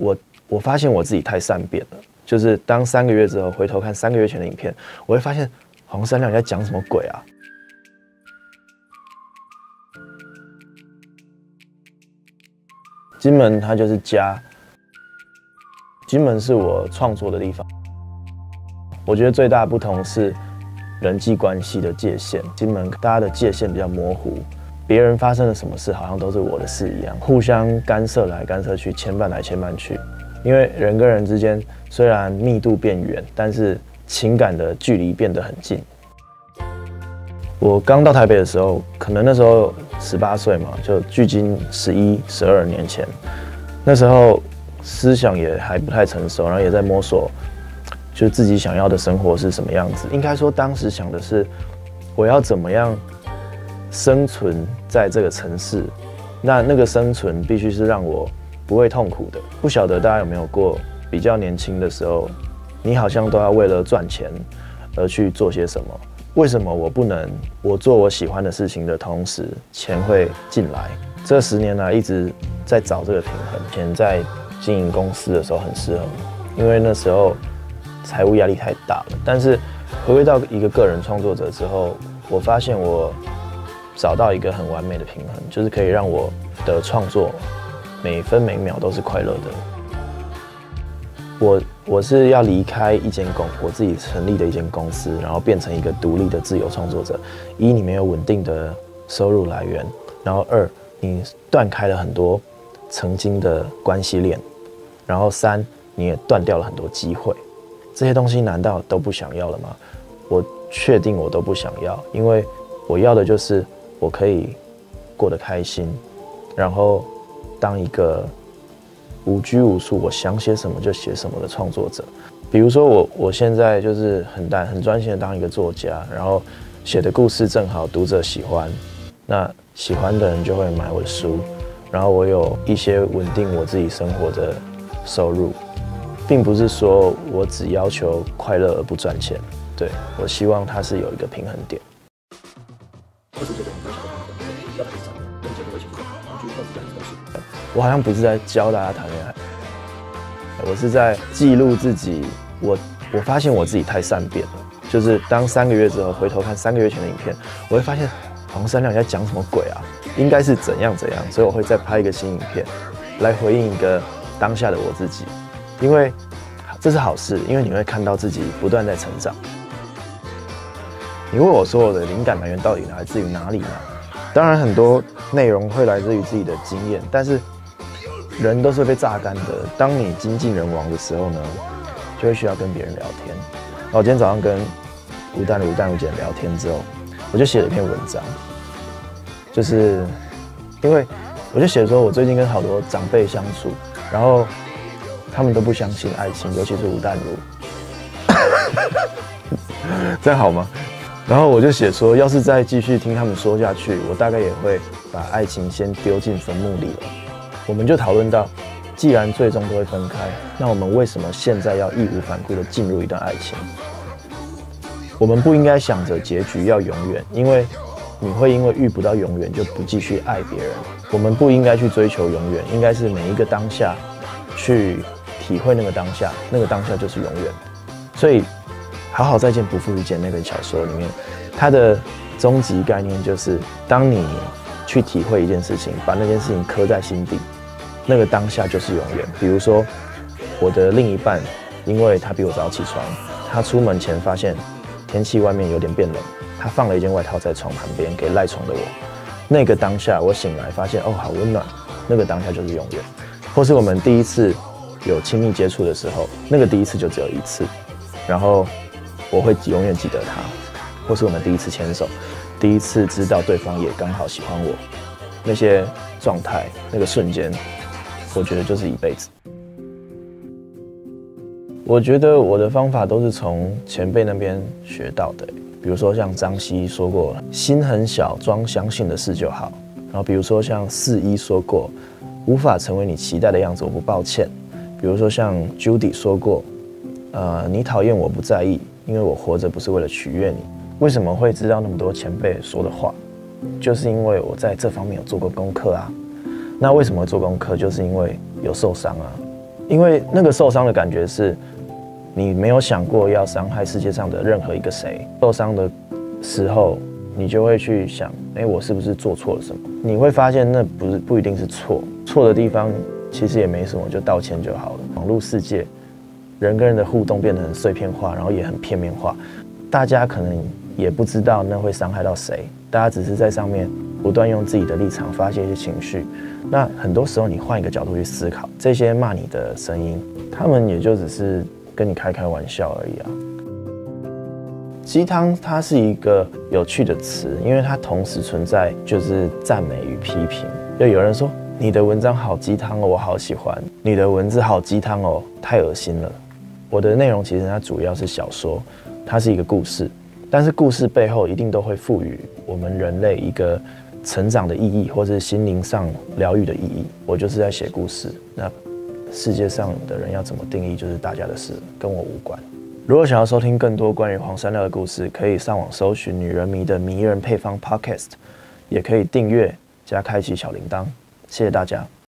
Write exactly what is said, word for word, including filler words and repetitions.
我我发现我自己太善变了，就是当三个月之后回头看三个月前的影片，我会发现黄山亮你在讲什么鬼啊？金门它就是家，金门是我创作的地方。我觉得最大的不同是人际关系的界限，金门大家的界限比较模糊。 别人发生了什么事，好像都是我的事一样，互相干涉来干涉去，牵绊来牵绊去。因为人跟人之间虽然密度变远，但是情感的距离变得很近。我刚到台北的时候，可能那时候十八岁嘛，就距今十一、十二年前，那时候思想也还不太成熟，然后也在摸索，就自己想要的生活是什么样子。应该说，当时想的是，我要怎么样 生存在这个城市，那那个生存必须是让我不会痛苦的。不晓得大家有没有过比较年轻的时候，你好像都要为了赚钱而去做些什么？为什么我不能我做我喜欢的事情的同时，钱会进来？这十年来一直在找这个平衡。以前在经营公司的时候很适合，因为那时候财务压力太大了。但是回归到一个个人创作者之后，我发现我 找到一个很完美的平衡，就是可以让我的创作每分每秒都是快乐的。我我是要离开一间公我自己成立的一间公司，然后变成一个独立的自由创作者。一，你没有稳定的收入来源；然后二，你断开了很多曾经的关系链；然后三，你也断掉了很多机会。这些东西难道都不想要了吗？我确定我都不想要，因为我要的就是 我可以过得开心，然后当一个无拘无束，我想写什么就写什么的创作者。比如说我，我现在就是很单很专心的当一个作家，然后写的故事正好读者喜欢，那喜欢的人就会买我的书，然后我有一些稳定我自己生活的收入，并不是说我只要求快乐而不赚钱。对，我希望它是有一个平衡点。 我好像不是在教大家谈恋爱，我是在记录自己。我我发现我自己太善变了，就是当三个月之后回头看三个月前的影片，我会发现黄山亮你在讲什么鬼啊？应该是怎样怎样，所以我会再拍一个新影片，来回应一个当下的我自己。因为这是好事，因为你会看到自己不断在成长。你问我说我的灵感来源到底来自于哪里呢？当然很多内容会来自于自己的经验，但是 人都是被榨干的。当你精尽人亡的时候呢，就会需要跟别人聊天。然后我今天早上跟吴淡如、吴淡如姐聊天之后，我就写了一篇文章，就是因为我就写说，我最近跟好多长辈相处，然后他们都不相信爱情，尤其是吴淡如，这样好吗？然后我就写说，要是再继续听他们说下去，我大概也会把爱情先丢进坟墓里了。 我们就讨论到，既然最终都会分开，那我们为什么现在要义无反顾地进入一段爱情？我们不应该想着结局要永远，因为你会因为遇不到永远就不继续爱别人。我们不应该去追求永远，应该是每一个当下去体会那个当下，那个当下就是永远。所以，《好好再见不负遇见》那本小说里面，它的终极概念就是，当你 去体会一件事情，把那件事情刻在心底，那个当下就是永远。比如说，我的另一半，因为他比我早起床，他出门前发现天气外面有点变冷，他放了一件外套在床旁边给赖床的我。那个当下，我醒来发现哦，好温暖，那个当下就是永远。或是我们第一次有亲密接触的时候，那个第一次就只有一次，然后我会永远记得他。或是我们第一次牵手， 第一次知道对方也刚好喜欢我，那些状态，那个瞬间，我觉得就是一辈子。我觉得我的方法都是从前辈那边学到的，比如说像张希说过“心很小，装相信的事就好”，然后比如说像四一说过“无法成为你期待的样子，我不抱歉”，比如说像 Judy 说过“呃，你讨厌我不在意，因为我活着不是为了取悦你”。 为什么会知道那么多前辈说的话？就是因为我在这方面有做过功课啊。那为什么会做功课？就是因为有受伤啊， 因为那个受伤的感觉是，你没有想过要伤害世界上的任何一个谁。受伤的时候，你就会去想，哎、欸，我是不是做错了什么？你会发现那不是不一定是错，错的地方其实也没什么，就道歉就好了。网络世界，人跟人的互动变得很碎片化，然后也很片面化，大家可能也不知道那会伤害到谁，大家只是在上面不断用自己的立场发泄一些情绪。那很多时候你换一个角度去思考，这些骂你的声音，他们也就只是跟你开开玩笑而已啊。鸡汤它是一个有趣的词，因为它同时存在就是赞美与批评。就有人说你的文章好鸡汤哦，我好喜欢；你的文字好鸡汤哦，太恶心了。我的内容其实它主要是小说，它是一个故事，但是故事背后一定都会赋予我们人类一个成长的意义，或是心灵上疗愈的意义。我就是在写故事，那世界上的人要怎么定义就是大家的事，跟我无关。如果想要收听更多关于黄山料的故事，可以上网搜寻女人迷的迷人配方 Podcast， 也可以订阅加开启小铃铛。谢谢大家。